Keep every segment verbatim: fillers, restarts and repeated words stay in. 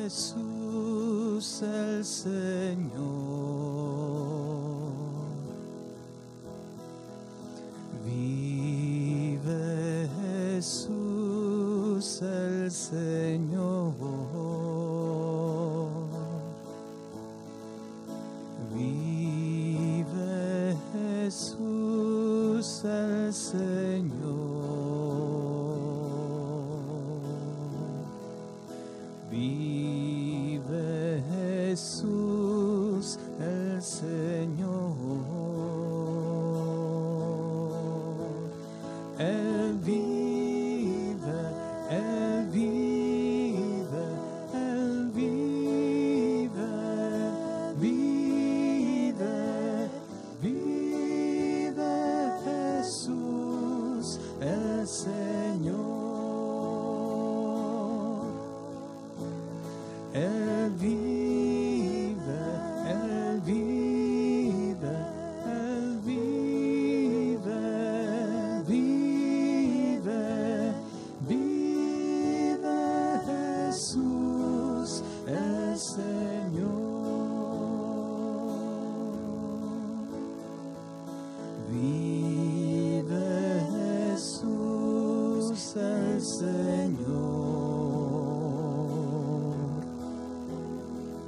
Jesús el Señor. Vive Jesús el Señor. Vive Jesús el Señor. Vive Jesús el Señor. Él vive, Él vive, Él vive, vive, vive Jesús el Señor. Él vive, Él vive, Él vive, vive, vive Jesús el Señor. Vive Jesús el Señor.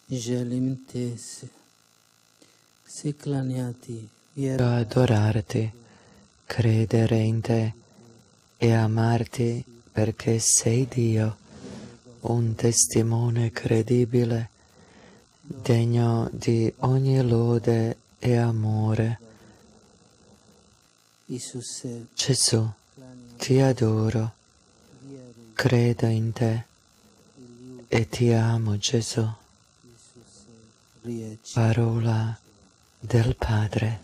Gelimte Siklaniati adorarti, credere in te e amarti perché sei Dio, un testimone credibile, degno di ogni lode e amore. Gesù, ti adoro, credo in te e ti amo, Gesù, parola del Padre.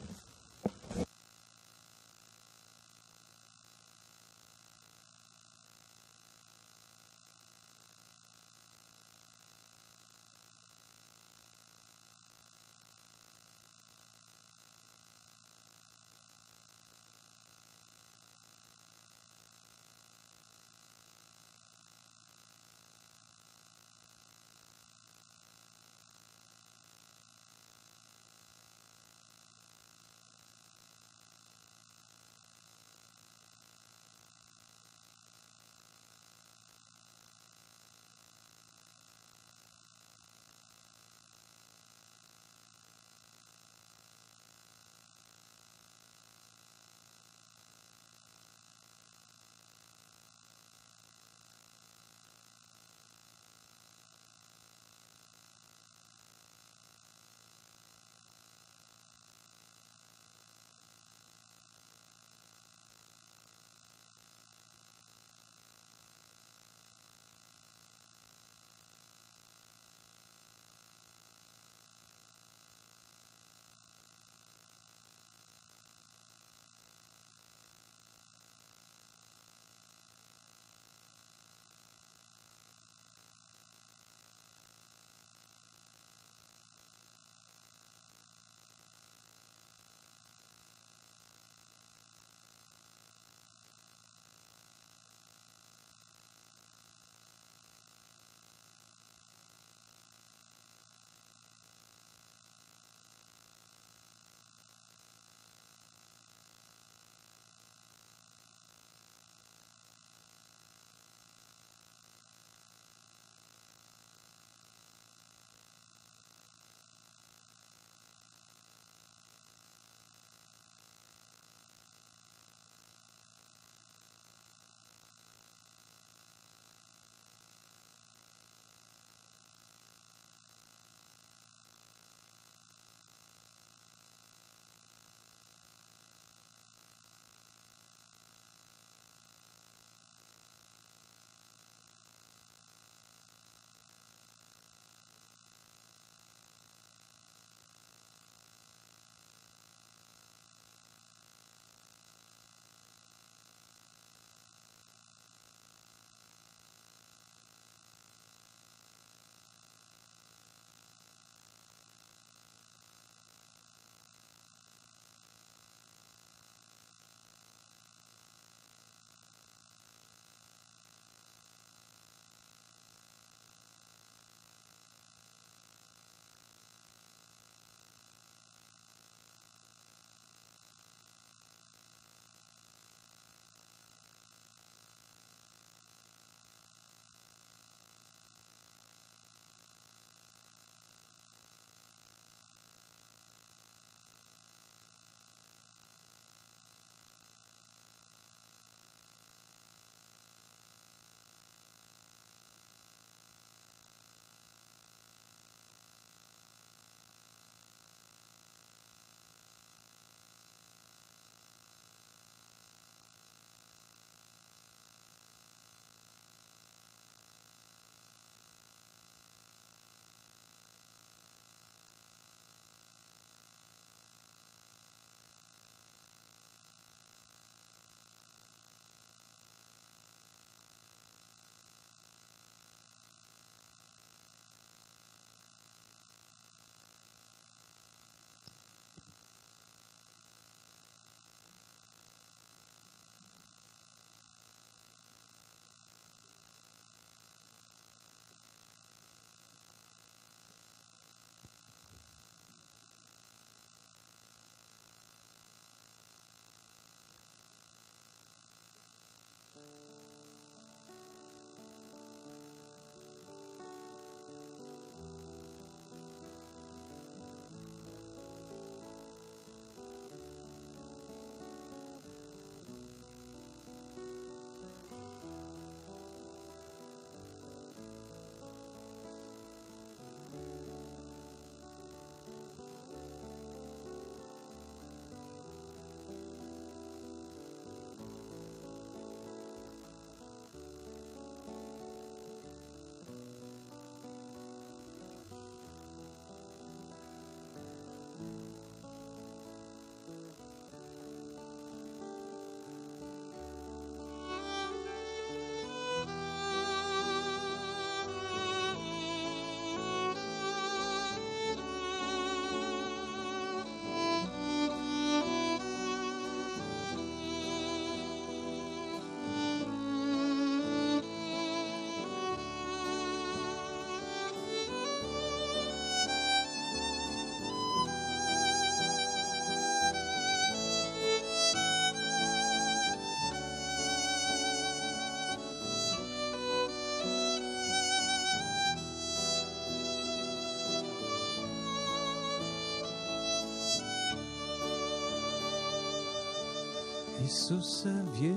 Isuse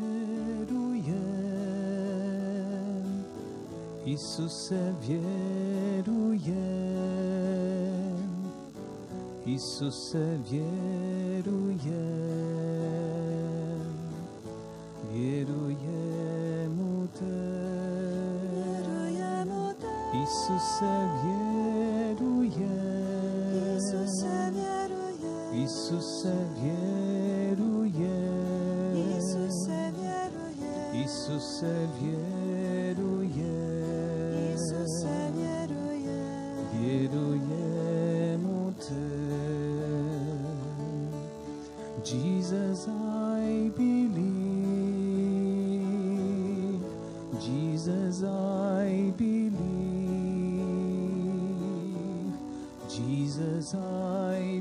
wieruję, Isuse wieruję, Isuse wieruję, wieruję mu Te, Isuse wieruję, Isuse wieruję, Isuse wieruję, wieruję mu Ty. Jesus, I believe, Jesus, I believe, Jesus, I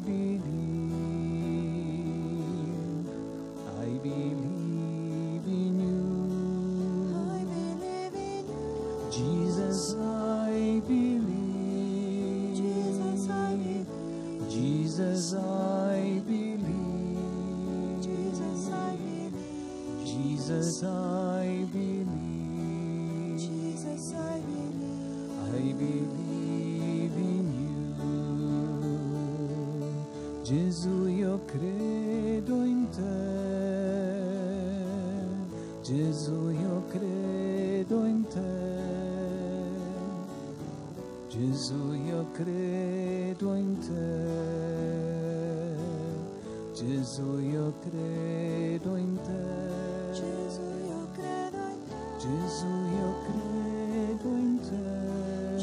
believe, I believe in you. Jesus, I believe, Jesus, I believe, Jesus, I believe, Jesus, I believe, Jesus, I believe, Jesus, I believe, I believe in you. Gesù, io credo in te, Gesù, io credo in te, Gesù, io credo in te, Gesù, io credo in te, Gesù, io credo in te, Gesù, io credo in te,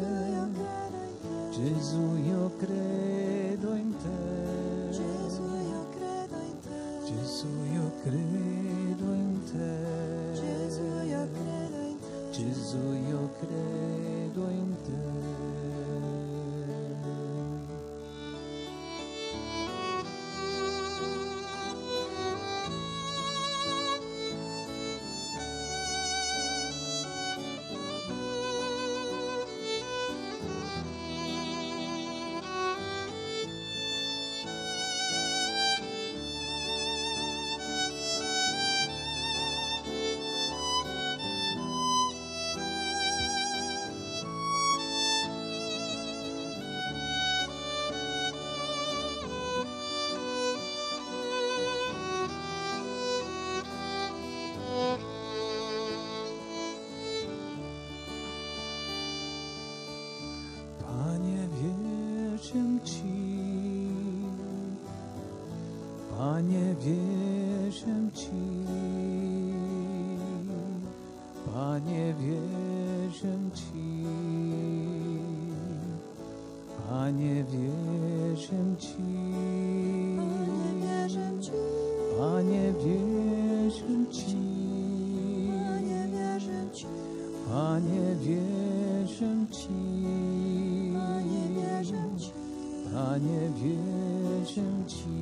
Gesù, io credo in te, Gesù, io credo in te, Gesù, io credo in te, Gesù, io credo in te, Gesù, io credo in te. Panie, wierzę Ci, Panie, wierzę Ci, Panie, wierzę Ci, Panie, wierzę Ci, Panie, wierzę Ci, Panie, wierzę Ci, Panie, wierzę Ci,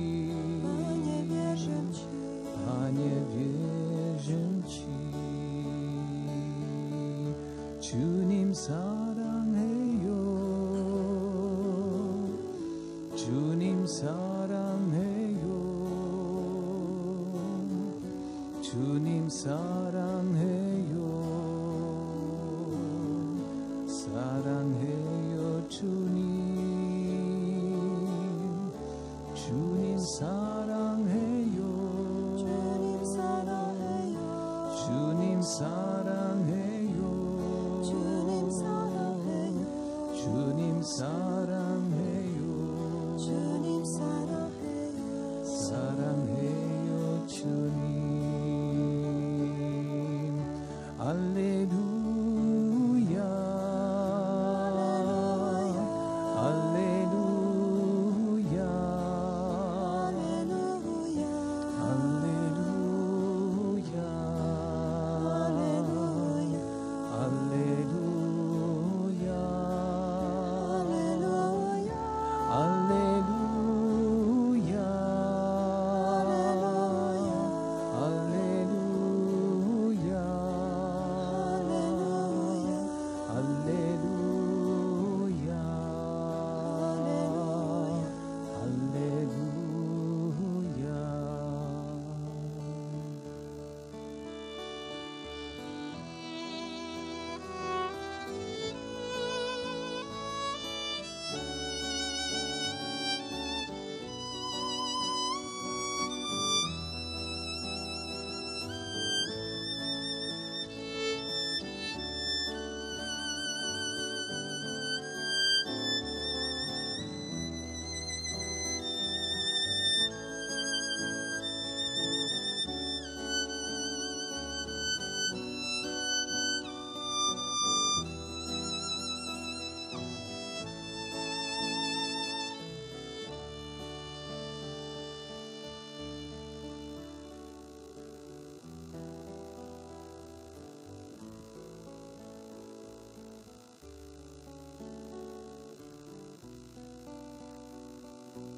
Panie, wierzę Ci. 주님 사랑해요, 주님 사랑해요, 주님 사랑해요, 사랑해요 주님, 주님 사랑해요, 주님 사랑해요, 주님 사랑해요, 주님 사랑해요, 주님 사랑해요, 주님 사랑해요, 사랑해요 주님. 할렐루야, 할렐루야, 할렐루야, 할렐루야,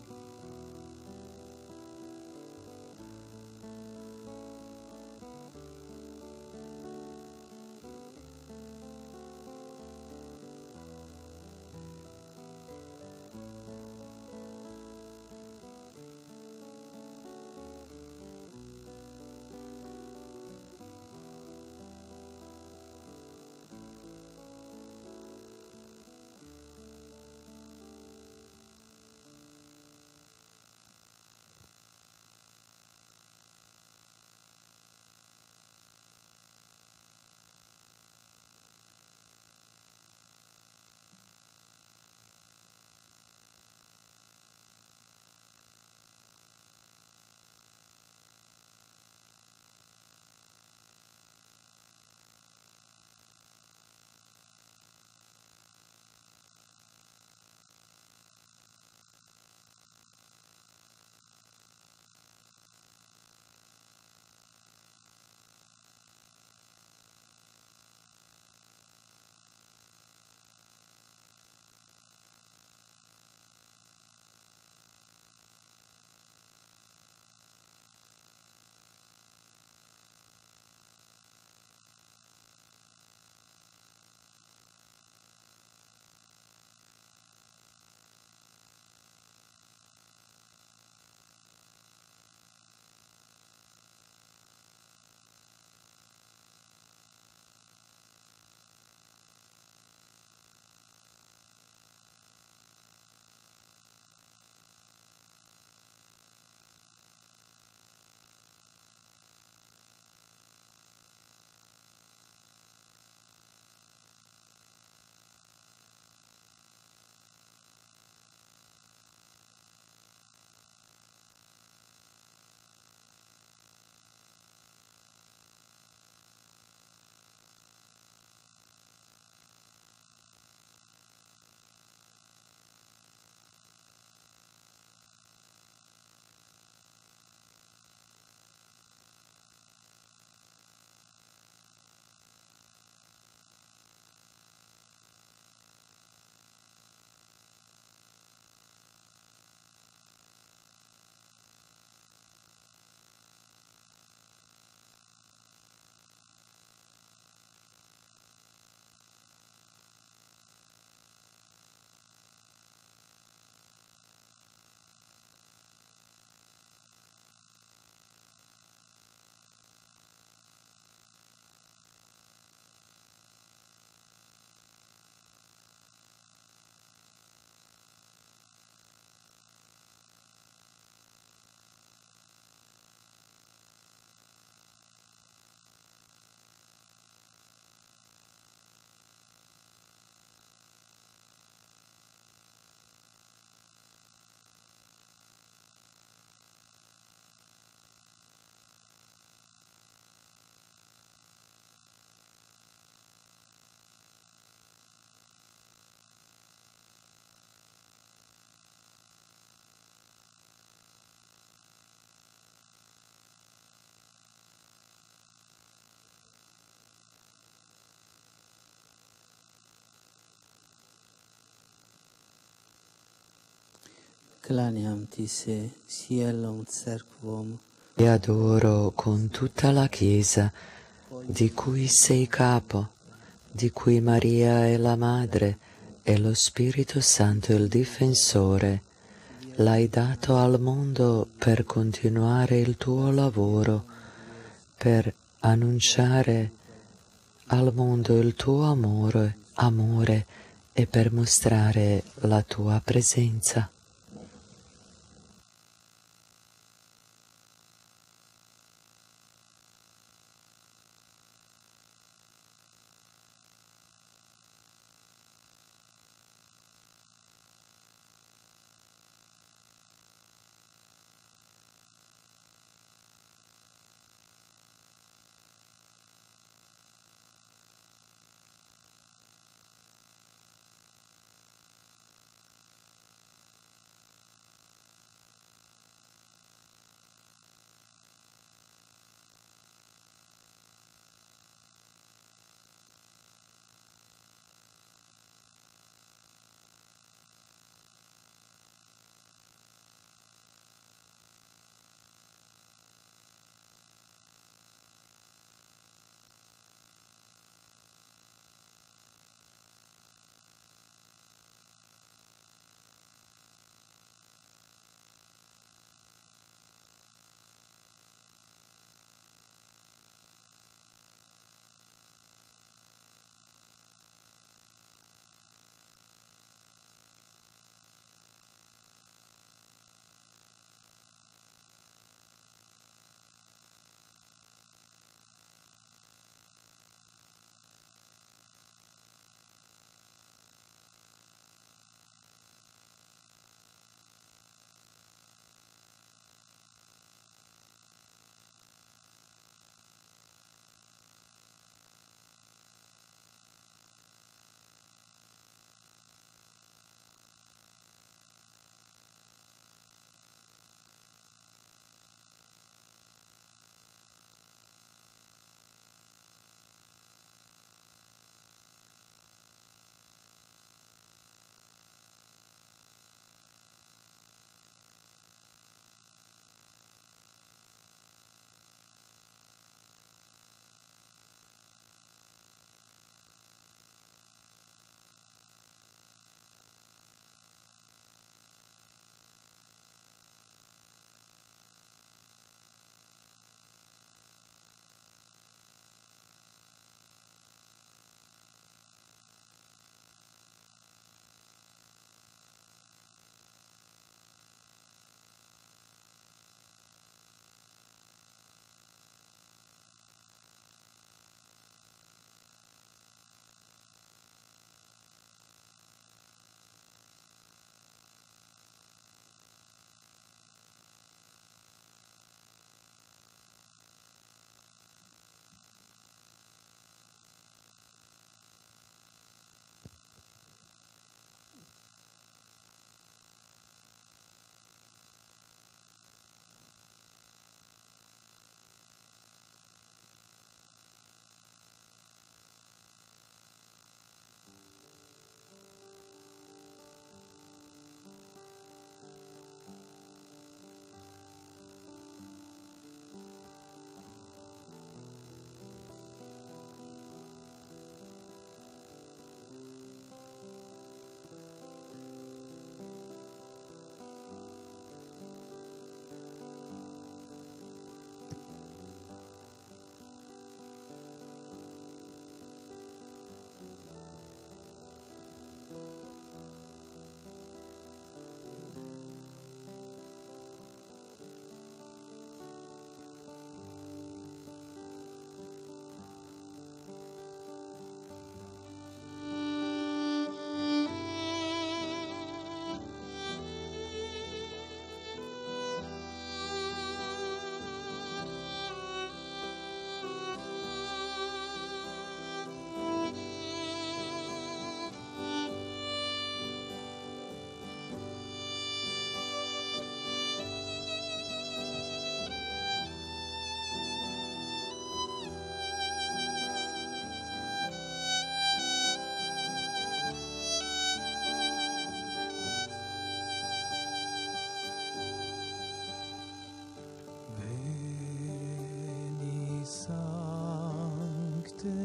Claniam ti se, cielo cerquum. Ti adoro con tutta la Chiesa, di cui sei capo, di cui Maria è la madre e lo Spirito Santo il difensore. L'hai dato al mondo per continuare il tuo lavoro, per annunciare al mondo il tuo amore, amore e per mostrare la tua presenza.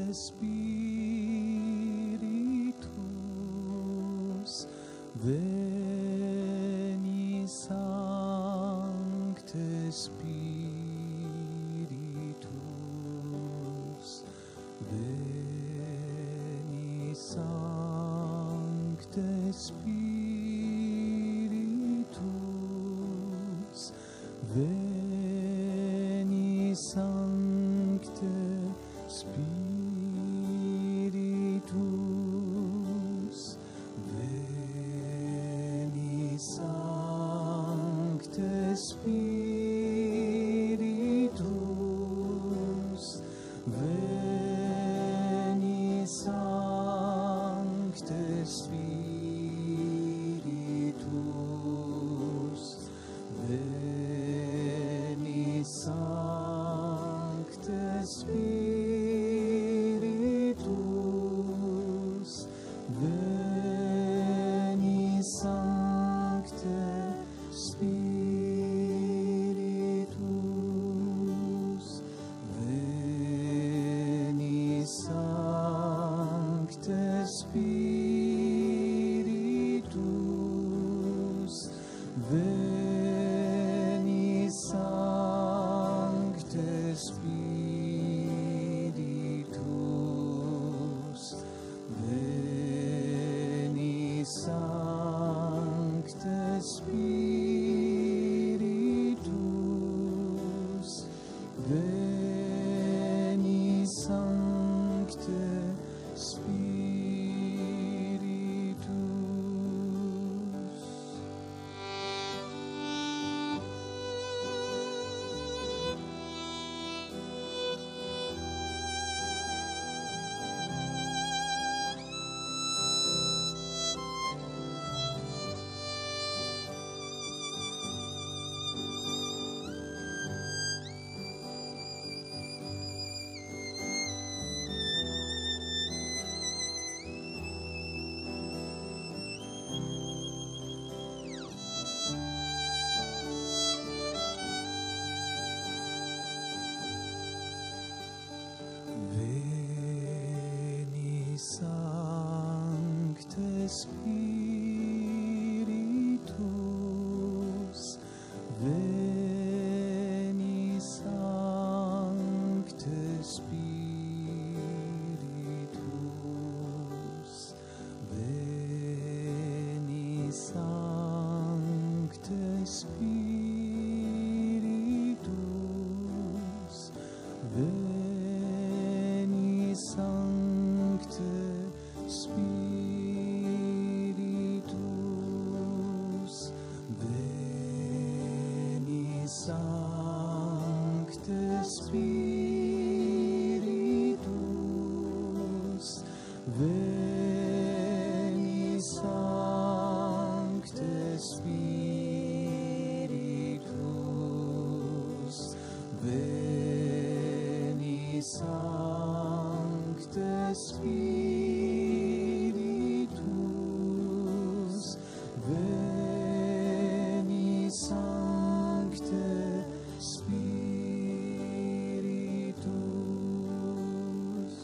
Spiritus, veni Sancte Spiritus, veni Sancte Spiritus, veni Sancte Spiritus, veni Sancte Spiritus, veni Sancte Spiritus, veni Sancte Spiritus, veni Sancte Spiritus, veni Sancte Spiritus, veni Sancte Spiritus, veni Sancte Spiritus, veni Sancte Spiritus. Veni Sancte Spiritus, veni Sancte Spiritus, veni Sancte Spiritus, veni Sancte Spiritus, veni Sancte Spiritus, veni Sancte Spiritus, veni Sancte Spiritus, veni Sancte Spiritus.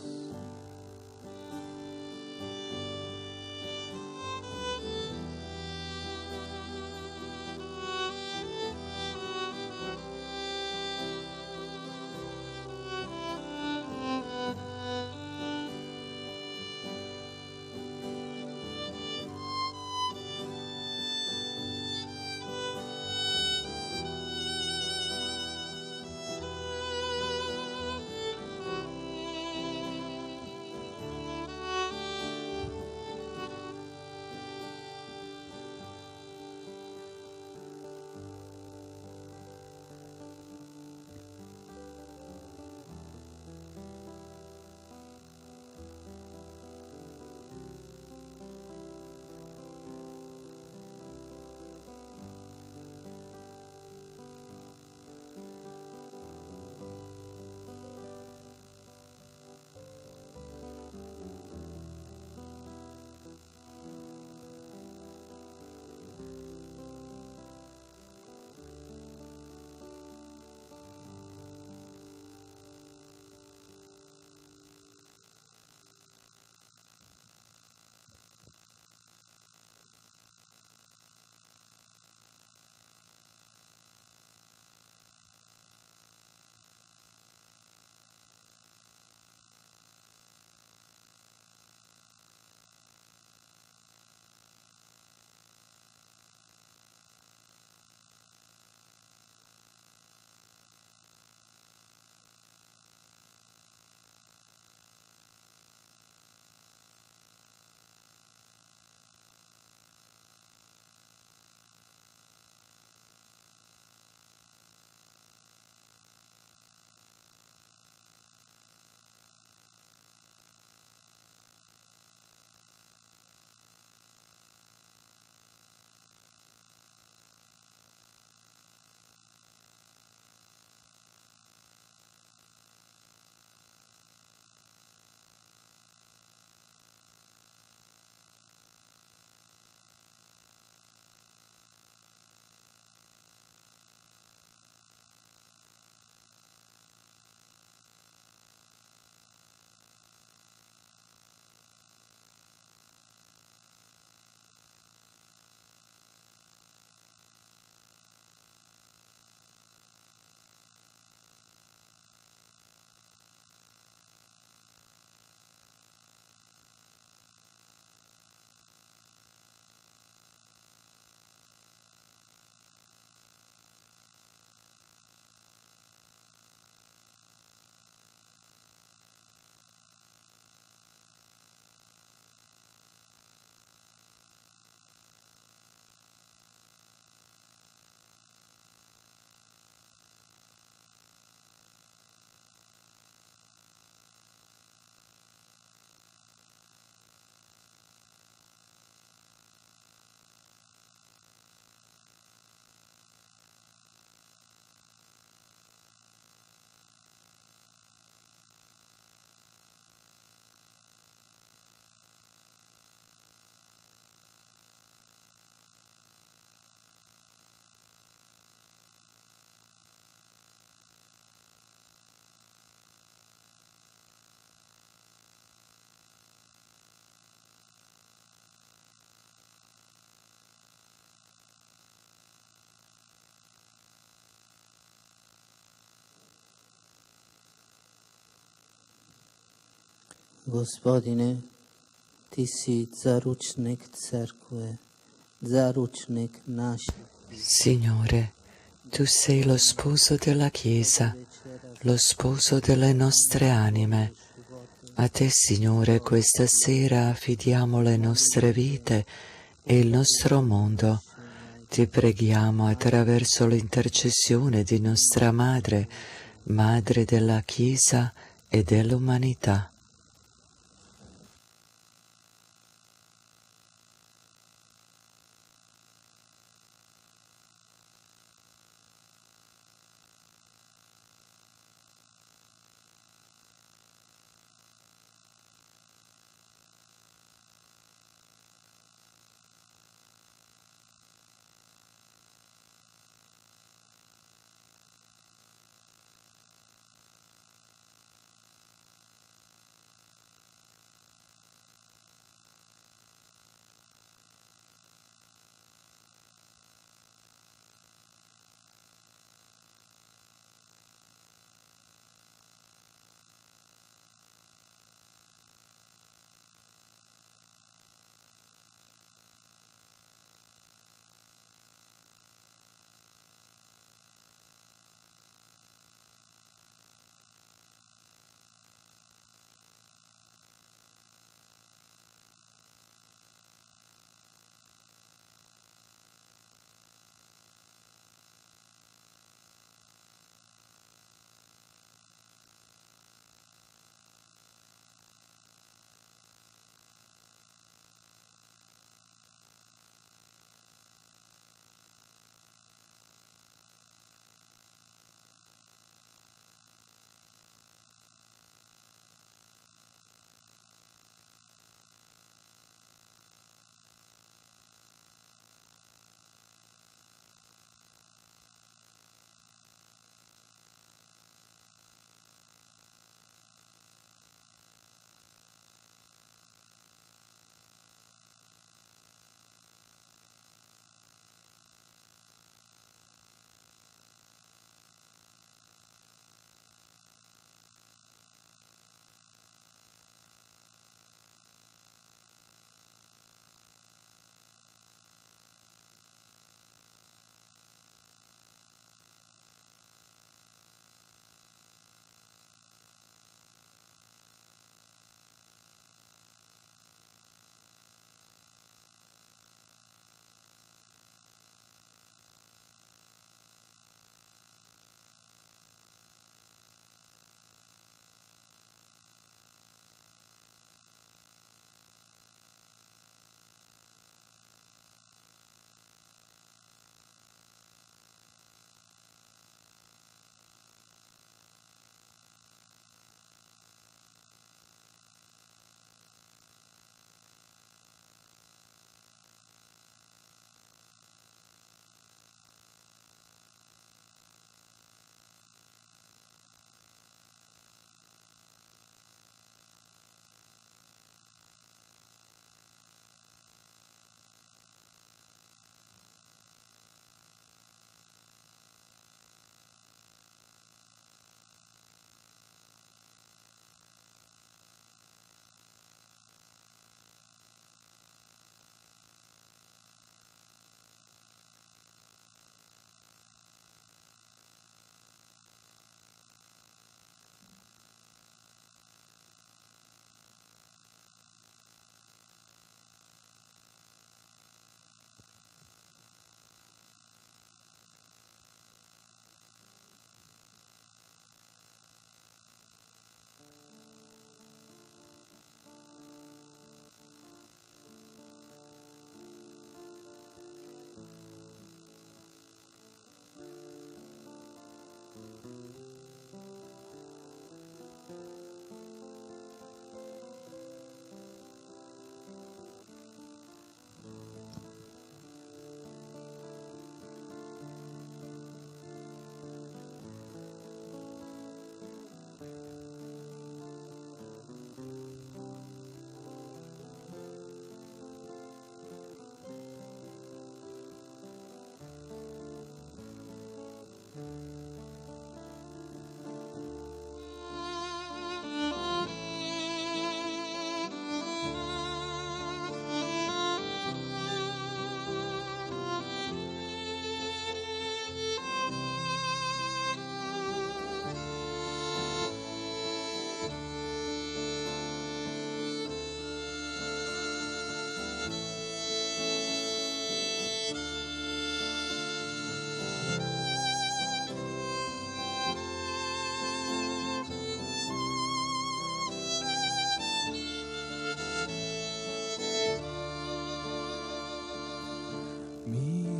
Gospodine, Ty si zaručnik cerkve, zaručnik naših. Signore, Tu sei lo sposo della Chiesa, lo sposo delle nostre anime. A Te, Signore, questa sera affidiamo le nostre vite e il nostro mondo. Ti preghiamo attraverso l'intercessione di nostra Madre, Madre della Chiesa e dell'umanità.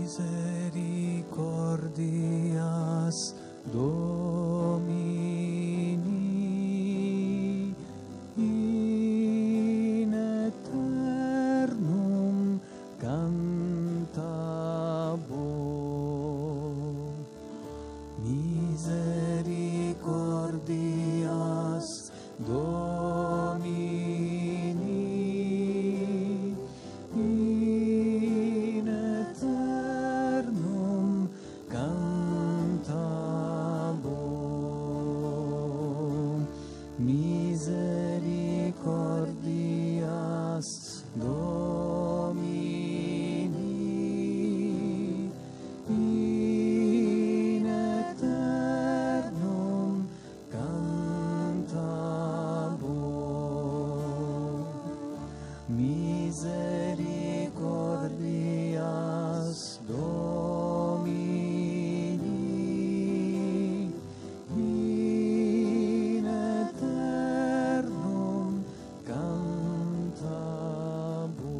misericordias Domini in aeternum cantabo. Misericordias Domini in aeternum cantabo. Misericordias Domini in aeternum cantabo. Misericordias Domini in aeternum cantabo.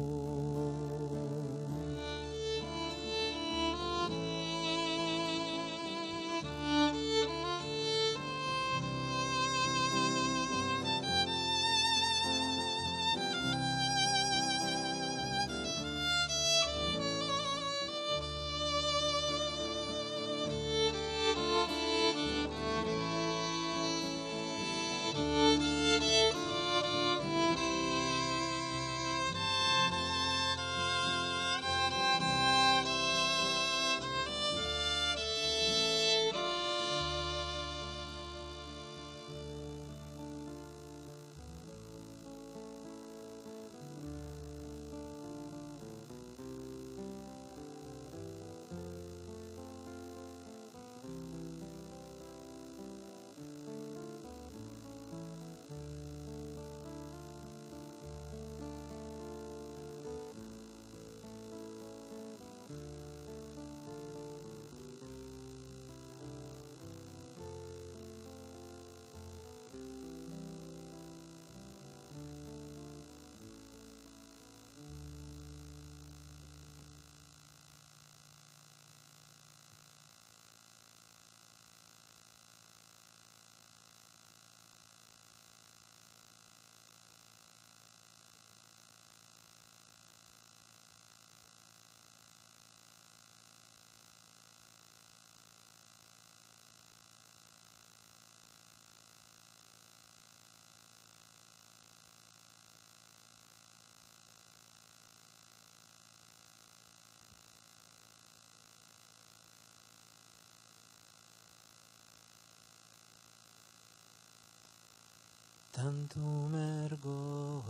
Tantum ergo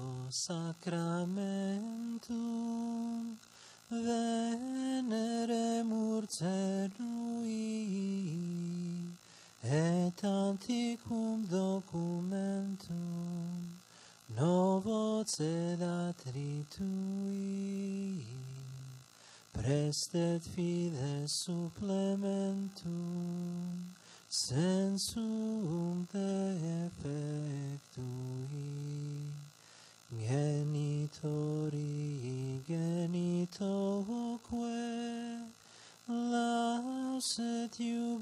sacramentum veneremur celui et antiquum documentum novo cedatri tui prestet fides supplementum sensum defectui genitori genitoque laus et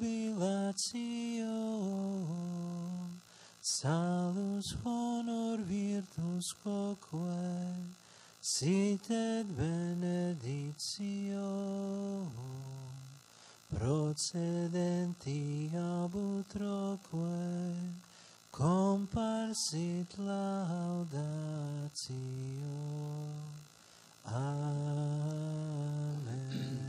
jubilatio salus honor virtus quoque sit et benedictio procedenti ab utroque comparsit laudatio. Amen.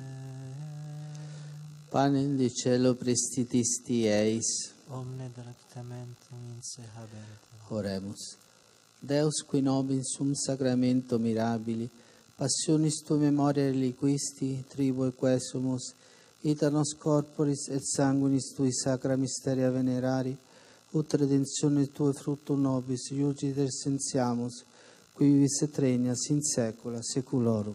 Panem di cielo prestitisti eis. Omne delectamentum in se habent. Oremus. Deus qui nobis sum sacramento mirabili, passionis tu memoria reliquisti, tribo e quesumus, ita nos corporis et sanguinis tui sacra mysteria venerari, ut redentione tue fructum nobis, iugiter sensiamus, qui vivis et regnas in saecula saeculorum.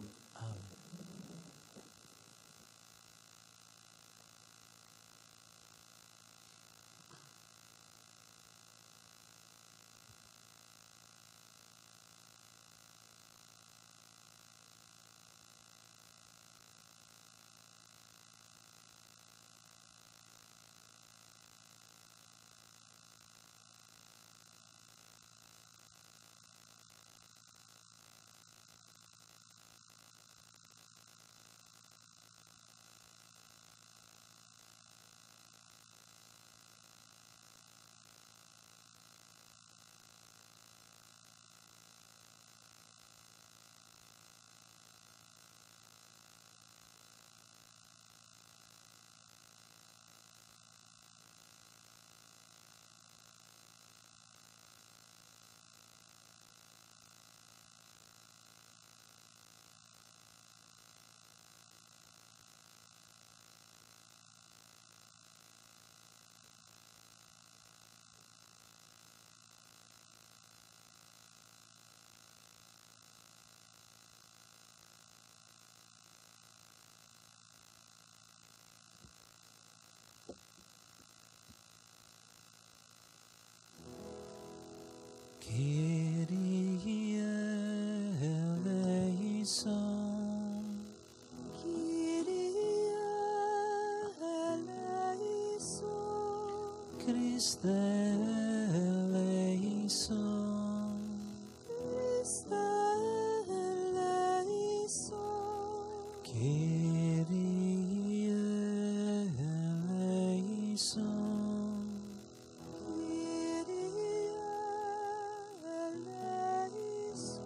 stelle son, le stelle son, Kyrie eleison, Kyrie eleison.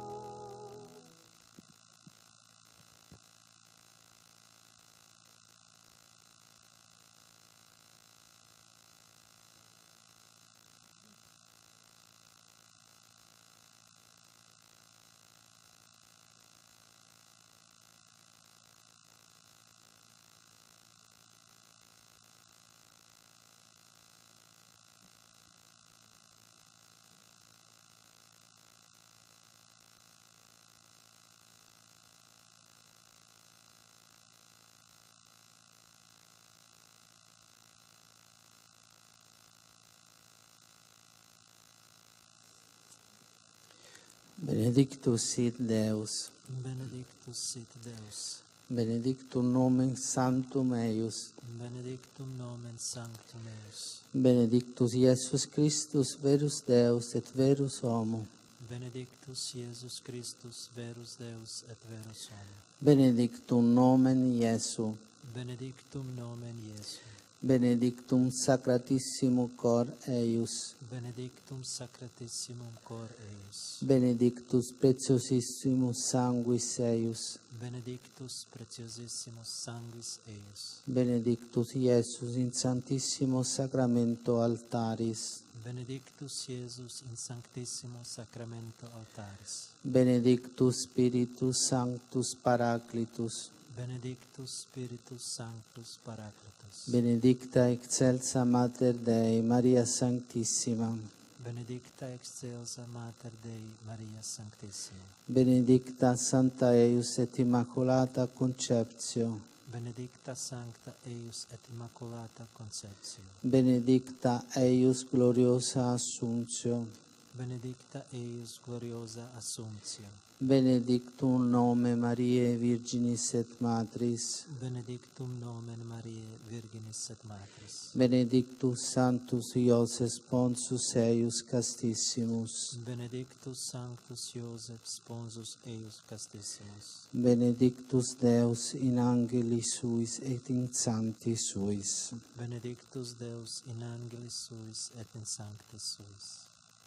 Benedictus sit Deus, benedictus sit Deus, benedictum nomen sanctum eius, benedictum nomen sanctum eius, benedictus Iesus Christus, verus Deus et verus homo, benedictus Iesus Christus, verus Deus et verus homo, benedictum nomen Iesu, benedictum nomen Iesu, benedictum sacratissimum cor eius, benedictum sacratissimum cor eius, benedictus preciosissimus sanguis eius, benedictus preciosissimus sanguis eius, benedictus Iesus in sanctissimo sacramento altaris, benedictus Iesus in sanctissimo sacramento altaris, benedictus Spiritus Sanctus Paraclitus, benedictus Spiritus Sanctus Paraclitus, benedicta excelsa Mater Dei, Maria Sanctissima, benedicta excelsa Mater Dei, Maria Sanctissima, benedicta Santa eius et Immaculata Conceptio, benedicta Sancta eius et Immaculata Conceptio, benedicta eius gloriosa Assumptio, benedicta eius gloriosa Assumptio, benedictum nomen Mariae Virginis et Matris, benedictum nomen Mariae Virginis et Matris, benedictus Sanctus Iosef Sponsus eius Castissimus, benedictus Sanctus Iosef Sponsus eius Castissimus, benedictus Deus in angelis suis et in sanctis suis, benedictus Deus in angelis suis et in sanctis suis.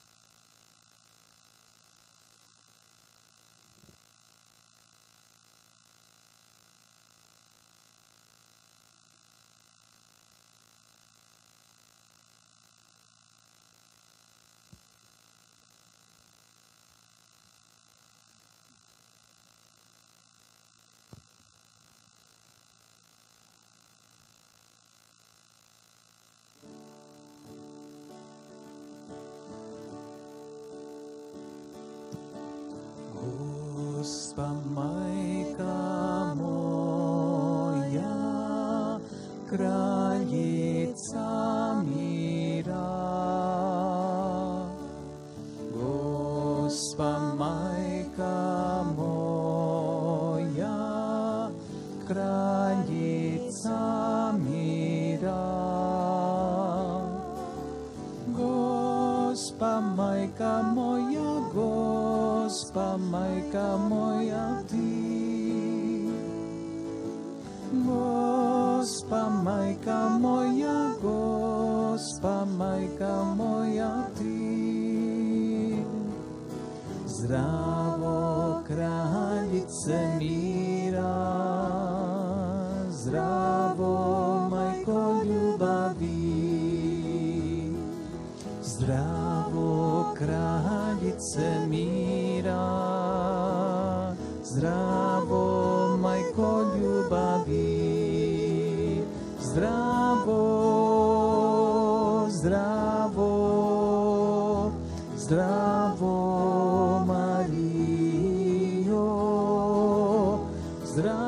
Gospa Majka moja, kraljica mira. Gospa Majka moja, kraljica mira. Gospa Majka moja, Gospa Majka moja ti, Gospa Majka moja, Gospa Majka moja ti. Zdravo kraljice mira, zdravo Majko ljubavi, zdravo kraljice mira, zdravo Majko ljubavi, zdravo, zdravo, zdravo Marijo, zdravo